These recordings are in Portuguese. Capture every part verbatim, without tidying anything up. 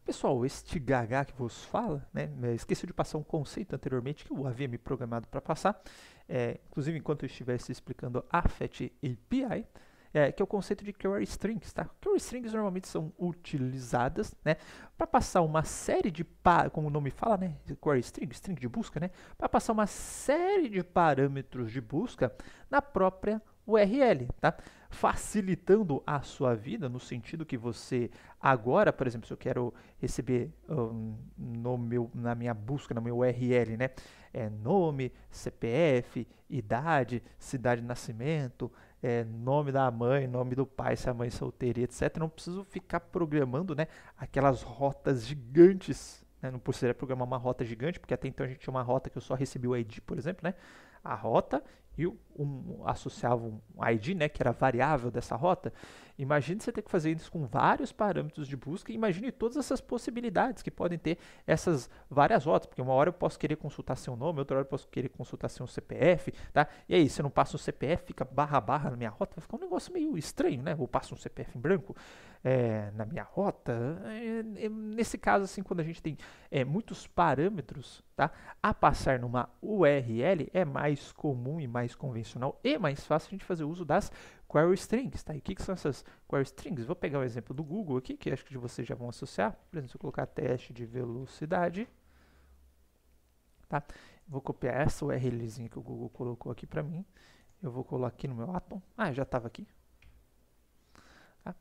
Pessoal, este Gagá que vos fala, né, esqueci de passar um conceito anteriormente que eu havia me programado para passar, é, inclusive enquanto eu estivesse explicando a FAT A P I, é, que é o conceito de query strings. Tá? Query strings normalmente são utilizadas, né, para passar uma série de, como o nome fala, né, query string, string de busca, né, para passar uma série de parâmetros de busca na própria U R L, tá? Facilitando a sua vida no sentido que você agora, por exemplo, se eu quero receber um, no meu, na minha busca, no meu U R L, né, é nome, C P F, idade, cidade de nascimento, é, nome da mãe, nome do pai, se a mãe é solteira, etcétera. Não preciso ficar programando, né, aquelas rotas gigantes. Né? Não precisaria programar uma rota gigante, porque até então a gente tinha uma rota que eu só recebi o I D, por exemplo, né? A rota e um, associava um I D, né, que era a variável dessa rota. Imagine você ter que fazer isso com vários parâmetros de busca e imagine todas essas possibilidades que podem ter essas várias rotas, porque uma hora eu posso querer consultar seu nome, outra hora eu posso querer consultar seu C P F, tá? E aí, se eu não passo o C P F, fica barra barra na minha rota, vai ficar um negócio meio estranho, né? Ou passo um C P F em branco é, na minha rota. É, é, nesse caso, assim, quando a gente tem é, muitos parâmetros, tá? A passar numa U R L é mais comum e mais convencional e mais fácil a gente fazer uso das query strings, tá? E o que, que são essas query strings? Vou pegar o exemplo do Google aqui, que acho que vocês já vão associar. Por exemplo, se eu colocar teste de velocidade, tá? Vou copiar essa URLzinha que o Google colocou aqui para mim. Eu vou colocar aqui no meu Atom. Ah, já estava aqui. Tá?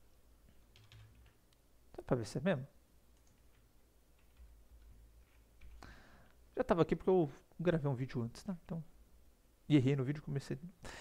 Dá para ver se é mesmo? Já estava aqui porque eu gravei um vídeo antes, tá? Então, e errei no vídeo e comecei.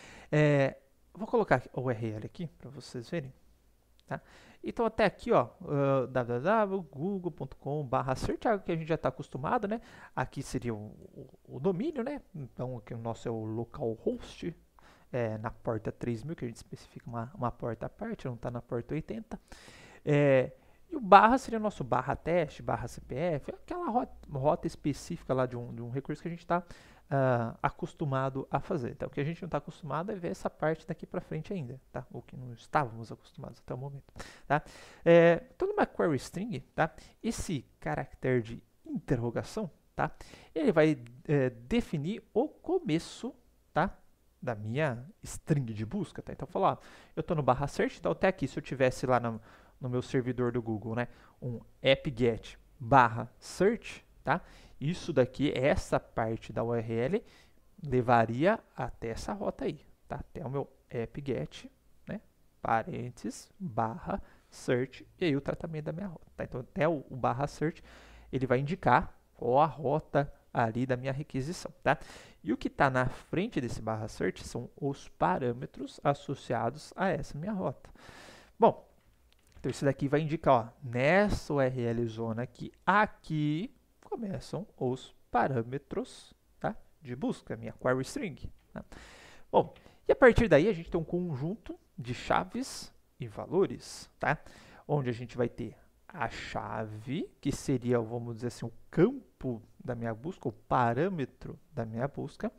É, vou colocar o U R L aqui para vocês verem. Tá? Então até aqui, ó, uh, w w w ponto google ponto com barra search, algo que a gente já está acostumado, né? Aqui seria o, o, o domínio, né? Então aqui o nosso é o localhost, é, na porta três mil, que a gente especifica uma, uma porta à parte, não está na porta oitenta. É, e o barra seria o nosso barra teste, barra C P F, aquela rota, rota específica lá de um, de um recurso que a gente está uh, acostumado a fazer. Então, o que a gente não está acostumado é ver essa parte daqui para frente ainda, tá? O que não estávamos acostumados até o momento, tá? É, então, numa query string, tá? Esse caractere de interrogação, tá? Ele vai é, definir o começo, tá? Da minha string de busca, tá? Então, falar, eu estou no barra search, então até aqui, se eu tivesse lá no no meu servidor do Google, né, um apt-get barra search, tá? Isso daqui, essa parte da U R L, levaria até essa rota aí, tá? Até o meu apt-get, né, parênteses, barra search, e aí o tratamento da minha rota, tá? Então, até o, o barra search, ele vai indicar qual a rota ali da minha requisição, tá? E o que está na frente desse barra search são os parâmetros associados a essa minha rota. Bom, então, isso daqui vai indicar, ó, nessa U R L zona aqui, aqui começam os parâmetros, tá, de busca, minha query string. Tá? Bom, e a partir daí a gente tem um conjunto de chaves e valores, tá? Onde a gente vai ter a chave, que seria, vamos dizer assim, o campo da minha busca, o parâmetro da minha busca,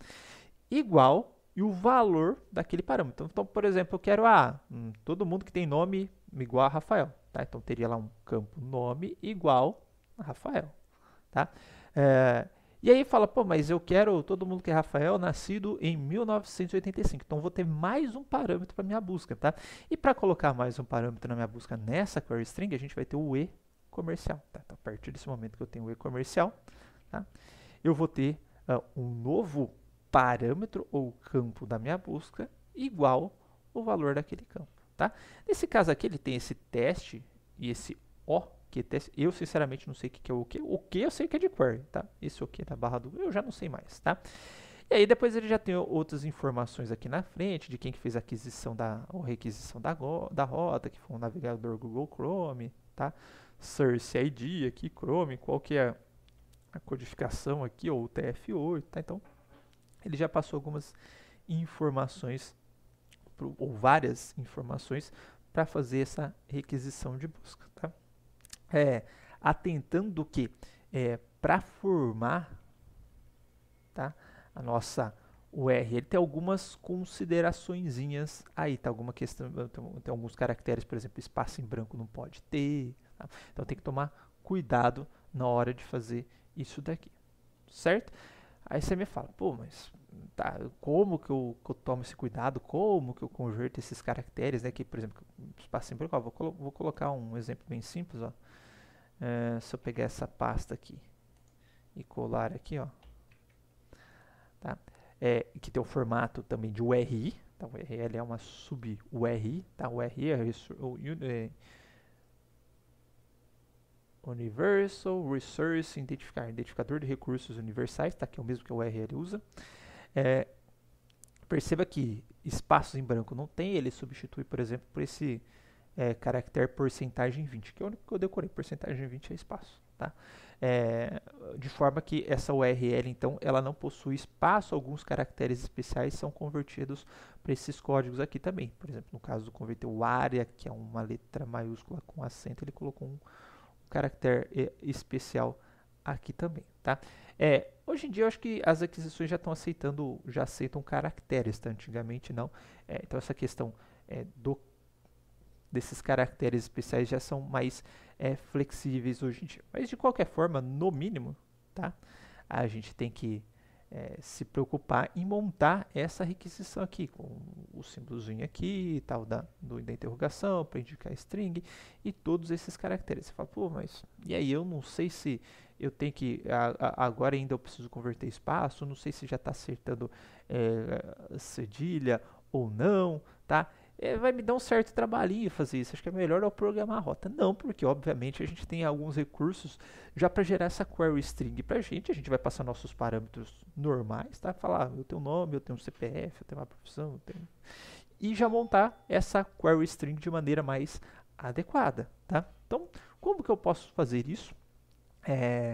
igual e o valor daquele parâmetro. Então, por exemplo, eu quero, ah, hum, todo mundo que tem nome igual a Rafael, tá? Então, teria lá um campo nome igual a Rafael, tá? É, e aí fala, pô, mas eu quero todo mundo que é Rafael nascido em mil novecentos e oitenta e cinco. Então, vou ter mais um parâmetro para minha busca, tá? E para colocar mais um parâmetro na minha busca nessa query string, a gente vai ter o e comercial, tá? Então, a partir desse momento que eu tenho o e comercial, tá? Eu vou ter uh, um novo parâmetro ou campo da minha busca igual o valor daquele campo, tá? Nesse caso aqui, ele tem esse teste e esse O, que teste. Eu, sinceramente, não sei o que é o que. O que eu sei que é de query, tá? Esse o que da barra do eu já não sei mais, tá? E aí depois ele já tem outras informações aqui na frente de quem que fez a aquisição da ou requisição da, da rota, que foi um navegador Google Chrome, tá? Source I D aqui, Chrome, qual que é a codificação aqui, ou o T F oito, tá? Então, ele já passou algumas informações, ou várias informações, para fazer essa requisição de busca. Tá? É, atentando que, é, para formar, tá, a nossa U R L, tem algumas consideraçõezinhas aí, tá? Alguma questão, tem, tem alguns caracteres, por exemplo, espaço em branco não pode ter, tá? Então tem que tomar cuidado na hora de fazer isso daqui, certo? Aí você me fala, pô, mas tá, como que eu, que eu tomo esse cuidado? Como que eu converto esses caracteres, né? Que, por exemplo, espaço símbolo, ó, vou, colo vou colocar um exemplo bem simples, ó. É, se eu pegar essa pasta aqui e colar aqui, ó, tá? É, que tem o formato também de U R I, tá? O U R L é uma sub-U R I, tá? O U R I é o é, Universal Resource Identifier, identificador de recursos universais, tá? Que é o mesmo que o U R L usa. É, perceba que espaços em branco não tem, ele substitui, por exemplo, por esse é, caractere porcentagem vinte, que é o único que eu decorei, porcentagem vinte é espaço, tá? É, de forma que essa U R L, então, ela não possui espaço, alguns caracteres especiais são convertidos para esses códigos aqui também. Por exemplo, no caso do converter o área, que é uma letra maiúscula com acento, ele colocou um caractere especial aqui também, tá? É, hoje em dia eu acho que as aquisições já estão aceitando, já aceitam caracteres, tá? Antigamente não. É, então essa questão é, do, desses caracteres especiais já são mais é, flexíveis hoje em dia. Mas de qualquer forma, no mínimo, tá? A gente tem que é, se preocupar em montar essa requisição aqui, com o símbolozinho aqui e tal, da, do, da interrogação, para indicar string e todos esses caracteres. Você fala, pô, mas e aí eu não sei se eu tenho que, a, a, agora ainda eu preciso converter espaço, não sei se já está acertando é, cedilha ou não, tá? É, vai me dar um certo trabalhinho fazer isso. Acho que é melhor eu programar a rota. Não, porque obviamente a gente tem alguns recursos já para gerar essa query string para a gente. A gente vai passar nossos parâmetros normais, tá? Falar, ah, eu tenho nome, eu tenho um C P F, eu tenho uma profissão, eu tenho... E já montar essa query string de maneira mais adequada, tá? Então, como que eu posso fazer isso? É,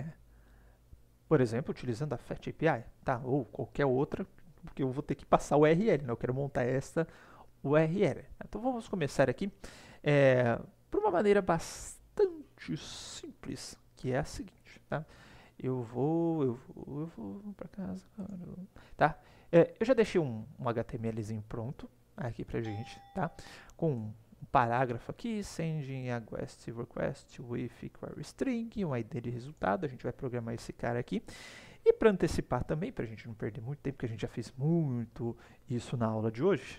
por exemplo, utilizando a Fetch A P I, tá? Ou qualquer outra, porque eu vou ter que passar o U R L, né? Eu quero montar esta U R L. Então vamos começar aqui é, por uma maneira bastante simples, que é a seguinte, tá? Eu vou, eu vou, eu vou para casa, tá? É, eu já deixei um, um HTMLzinho pronto aqui pra gente, tá? Com um parágrafo aqui, sending a request request with query string, um I D de resultado, a gente vai programar esse cara aqui. E para antecipar também, para a gente não perder muito tempo, porque a gente já fez muito isso na aula de hoje,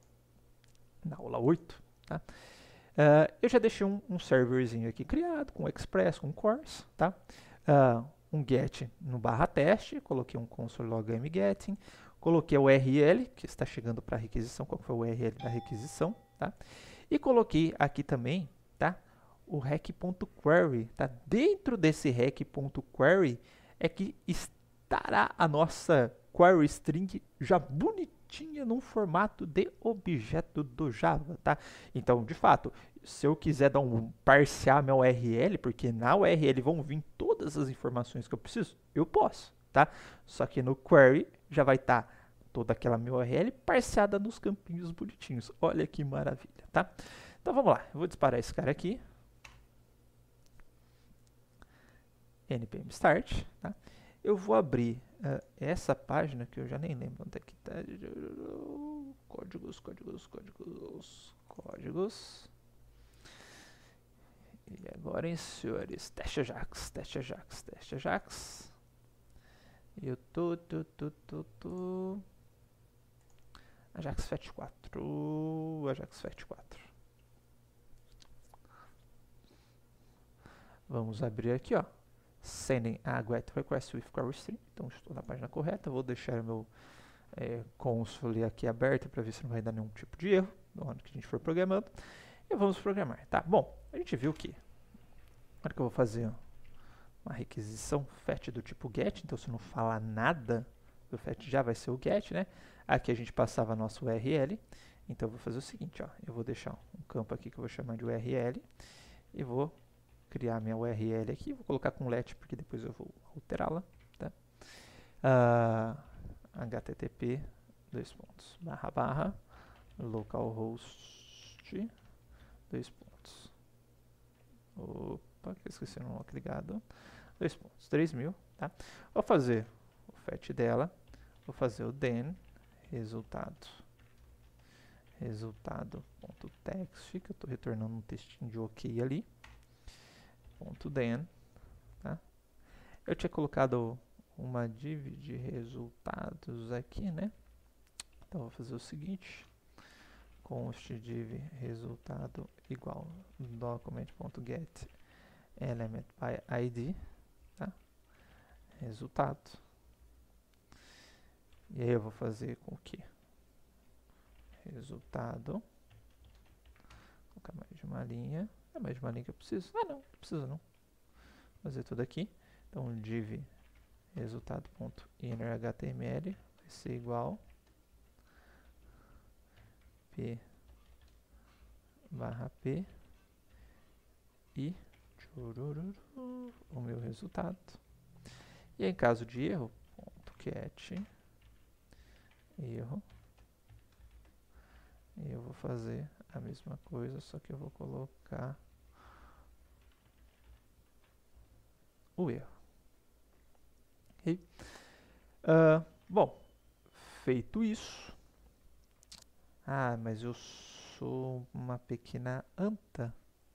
na aula oito, tá? Uh, eu já deixei um, um serverzinho aqui criado, com Express, com Cors, tá? Uh, um get no barra teste, coloquei um console log getting, coloquei o U R L, que está chegando para a requisição, qual foi o U R L da requisição, tá? E coloquei aqui também, tá? O rec.query, tá? Dentro desse rec.query é que estará a nossa query string já bonitinha num formato de objeto do Java, tá? Então, de fato, se eu quiser dar um parsear minha U R L, porque na U R L vão vir todas as informações que eu preciso, eu posso, tá? Só que no query já vai estar tá toda aquela minha U R L parseada nos campinhos bonitinhos. Olha que maravilha, tá? Então vamos lá, eu vou disparar esse cara aqui. npm start, tá? Eu vou abrir uh, essa página que eu já nem lembro onde é que tá. Códigos, códigos, códigos, códigos. E agora, hein, senhores, teste Ajax, teste Ajax, teste Ajax. Eu tô, tô, tô, tô, tô. Ajax Fetch quatro, Ajax Fetch quatro. Vamos abrir aqui, ó. Sending a get request with query string. Então estou na página correta. Vou deixar o meu é, console aqui aberto para ver se não vai dar nenhum tipo de erro na hora que a gente for programando. E vamos programar, tá? Bom, a gente viu que na hora que eu vou fazer uma requisição fetch do tipo get, então se não falar nada do fetch já vai ser o get, né? Aqui a gente passava a nossa U R L. Então eu vou fazer o seguinte, ó. Eu vou deixar um campo aqui que eu vou chamar de U R L e vou criar minha U R L aqui, vou colocar com let porque depois eu vou alterá-la, tá? Uh, http dois pontos barra barra localhost dois pontos. Opa, que eu esqueci o nome ligado. Dois pontos, três mil, tá? Vou fazer o fetch dela, vou fazer o then resultado resultado.text, que eu estou retornando um textinho de ok ali. Ponto .then, tá? Eu tinha colocado uma div de resultados aqui, né? Então, vou fazer o seguinte. Const div resultado igual document.get element by id, tá? Resultado. E aí eu vou fazer com que resultado, vou colocar mais de uma linha, é mais de uma linha que eu preciso, ah não, não preciso não, vou fazer tudo aqui, então div resultado.innerhtml vai ser igual p barra p e tchurururu, o meu resultado. E em caso de erro, ponto get erro. E eu vou fazer a mesma coisa, só que eu vou colocar o erro. Okay? Uh, bom, feito isso. Ah, mas eu sou uma pequena anta.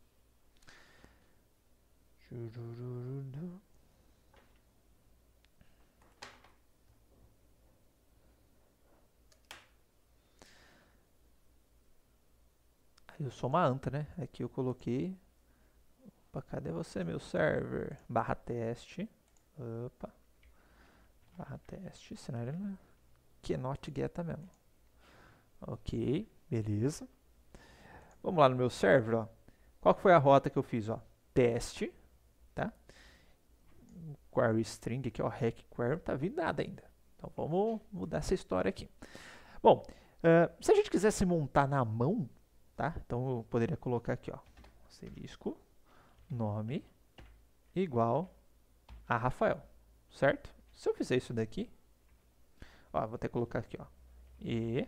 Eu sou uma anta, né? Aqui eu coloquei. Opa, cadê você, meu server? Barra teste. Opa. Barra teste. Senão ele não é. Cannot get mesmo. Ok, beleza. Vamos lá no meu server, ó. Qual que foi a rota que eu fiz, ó? Teste, tá? Query string aqui, ó. Rec query, não tá vindo nada ainda. Então vamos mudar essa história aqui. Bom, uh, se a gente quisesse montar na mão, tá? Então eu poderia colocar aqui, ó, asterisco, nome, igual a Rafael, certo? Se eu fizer isso daqui, ó, vou ter que colocar aqui, ó, e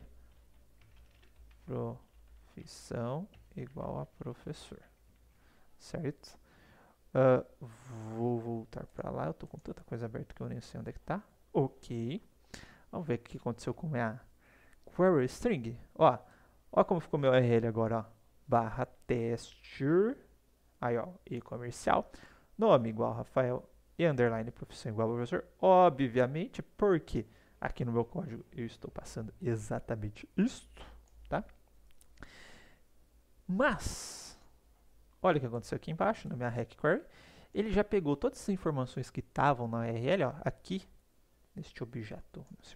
profissão igual a professor, certo? Uh, vou voltar para lá, eu tô com tanta coisa aberta que eu nem sei onde é que tá. Ok, vamos ver o que aconteceu com a minha query string, ó. Olha como ficou meu U R L agora, ó. Barra teste, aí ó, e comercial, nome igual Rafael e underline profissão igual professor, obviamente, porque aqui no meu código eu estou passando exatamente isto, tá? Mas, olha o que aconteceu aqui embaixo, na minha rec query, ele já pegou todas as informações que estavam na U R L, ó, aqui, neste objeto, nesse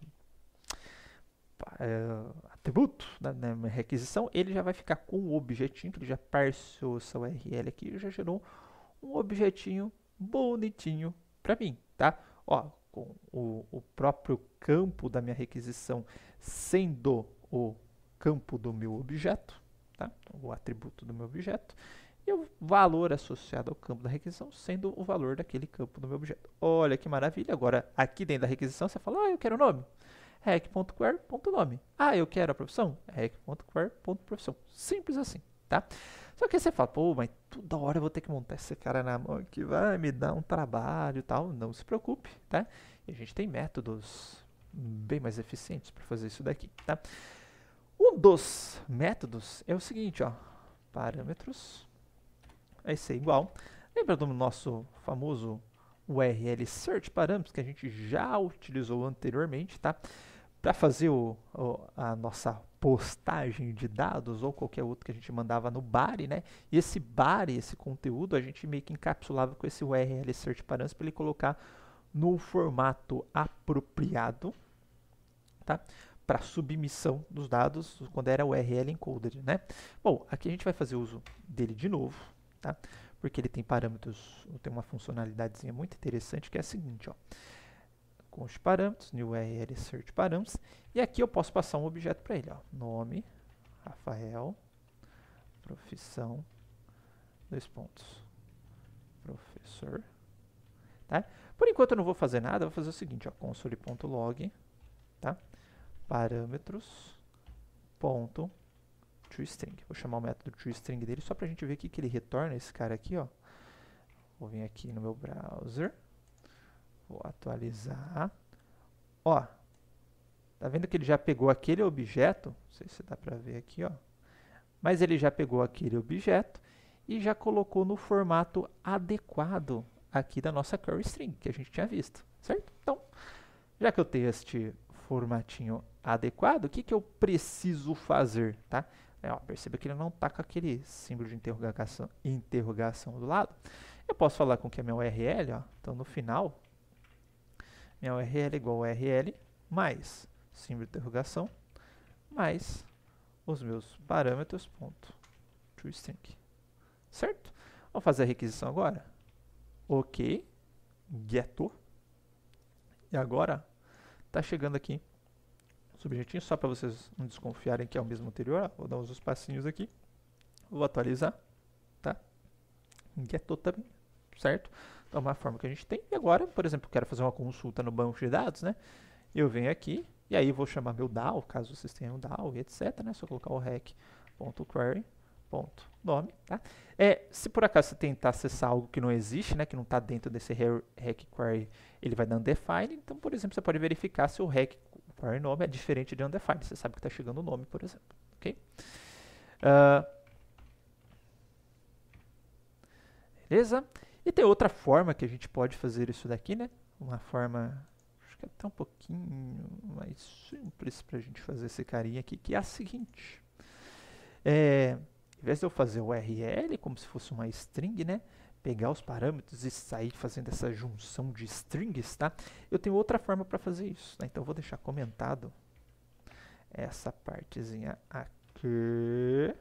Uh, atributo da né, minha requisição, ele já vai ficar com o objetinho, que ele já parsou essa U R L aqui e já gerou um objetinho bonitinho para mim, tá? Ó, com o, o próprio campo da minha requisição sendo o campo do meu objeto, tá? O atributo do meu objeto, e o valor associado ao campo da requisição sendo o valor daquele campo do meu objeto. Olha que maravilha! Agora, aqui dentro da requisição, você fala, ah, eu quero o nome. rec.query.nome. Ah, eu quero a profissão? rec.query.profissão. Simples assim, tá? Só que aí você fala, pô, mas toda hora eu vou ter que montar esse cara na mão que vai me dar um trabalho e tal. Não se preocupe, tá? E a gente tem métodos bem mais eficientes para fazer isso daqui, tá? Um dos métodos é o seguinte, ó. Parâmetros vai ser igual. Lembra do nosso famoso U R L search parâmetros que a gente já utilizou anteriormente, tá? Para fazer o, o, a nossa postagem de dados ou qualquer outro que a gente mandava no body, né? E esse body, esse conteúdo, a gente meio que encapsulava com esse U R L search parâmetros para ele colocar no formato apropriado, tá? Para submissão dos dados quando era U R L encoded, né? Bom, aqui a gente vai fazer uso dele de novo, tá? Porque ele tem parâmetros, tem uma funcionalidadezinha muito interessante que é a seguinte, ó. Const parâmetros, new U R L search parâmetros, e aqui eu posso passar um objeto para ele, ó. Nome, Rafael, profissão, dois pontos, professor, tá? Por enquanto eu não vou fazer nada, eu vou fazer o seguinte, ó, console.log, tá? Parâmetros, ponto, toString. Vou chamar o método toString dele só para a gente ver o que, que ele retorna, esse cara aqui, ó. Vou vir aqui no meu browser, vou atualizar. Ó, tá vendo que ele já pegou aquele objeto? Não sei se dá para ver aqui, ó. Mas ele já pegou aquele objeto e já colocou no formato adequado aqui da nossa query string, que a gente tinha visto, certo? Então, já que eu tenho este formatinho adequado, o que, que eu preciso fazer, tá? É, ó, perceba que ele não está com aquele símbolo de interrogação, interrogação do lado. Eu posso falar com que a minha U R L, ó, então no final, minha U R L é igual a U R L mais símbolo de interrogação mais os meus parâmetros ponto toString, certo? Vamos fazer a requisição agora. Ok, geto. E agora está chegando aqui os objetinhos, só para vocês não desconfiarem que é o mesmo anterior. Ó, vou dar uns passinhos aqui, vou atualizar, tá? Geto também, certo? Então, uma forma que a gente tem. E agora, por exemplo, eu quero fazer uma consulta no banco de dados, né? Eu venho aqui, e aí vou chamar meu D A O, caso vocês tenham D A O, e etcétera, né? Só colocar o rec.query.nome, tá? É, se por acaso você tentar acessar algo que não existe, né? Que não está dentro desse rec.query, ele vai dar undefined. Então, por exemplo, você pode verificar se o rec.query nome é diferente de undefined. Você sabe que está chegando o nome, por exemplo, ok? Uh, beleza? E tem outra forma que a gente pode fazer isso daqui, né? Uma forma, acho que é até um pouquinho mais simples para a gente fazer esse carinha aqui, que é a seguinte. É, em vez de eu fazer o U R L como se fosse uma string, né? Pegar os parâmetros e sair fazendo essa junção de strings, tá? Eu tenho outra forma para fazer isso, né? Então, eu vou deixar comentado essa partezinha aqui.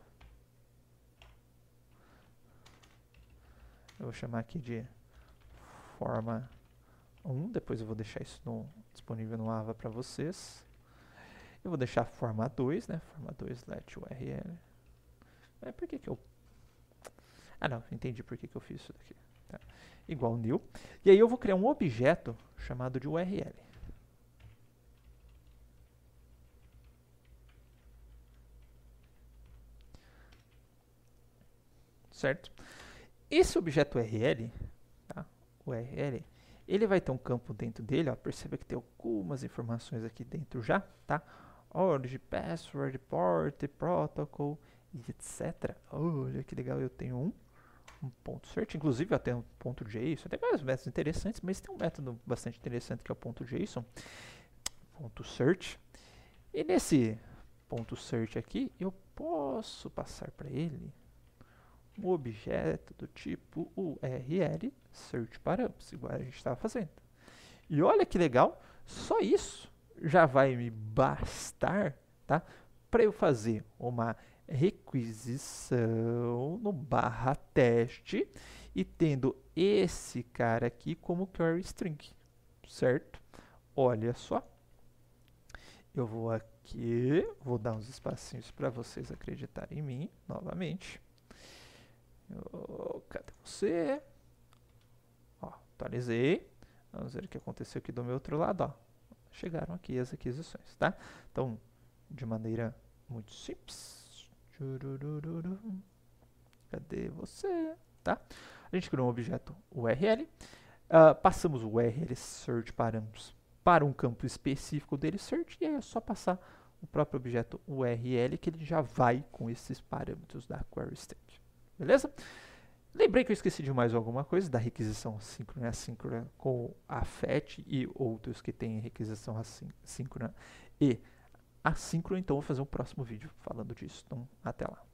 Eu vou chamar aqui de forma um, depois eu vou deixar isso no, disponível no Ava para vocês. Eu vou deixar forma dois, né? Forma dois let U R L. É, por que que eu... Ah, não, entendi por que que eu fiz isso daqui. Tá. Igual new. E aí eu vou criar um objeto chamado de U R L. Certo? Esse objeto U R L, tá? U R L, ele vai ter um campo dentro dele, ó, perceba que tem algumas informações aqui dentro já, tá? Origin, password, port, protocol, etcétera. Olha que legal, eu tenho um, um ponto search, inclusive eu tenho um ponto JSON, tem vários métodos interessantes, mas tem um método bastante interessante que é o ponto JSON, ponto search. E nesse ponto search aqui, eu posso passar para ele um objeto do tipo U R L search params, igual a gente estava fazendo. E olha que legal, só isso já vai me bastar, tá, para eu fazer uma requisição no barra teste e tendo esse cara aqui como query string, certo? Olha só, eu vou aqui, vou dar uns espacinhos para vocês acreditarem em mim novamente. Oh, cadê você? Ó, atualizei. Vamos ver o que aconteceu aqui do meu outro lado, ó. Chegaram aqui as aquisições, tá? Então, de maneira muito simples. Cadê você? Tá? A gente criou um objeto U R L. Uh, passamos o U R L search params para um campo específico dele search. E aí é só passar o próprio objeto U R L que ele já vai com esses parâmetros da query state. Beleza? Lembrei que eu esqueci de mais alguma coisa da requisição síncrona e assíncrona com a fetch e outros que têm requisição assíncrona e assíncrona. Então, vou fazer um próximo vídeo falando disso. Então, até lá.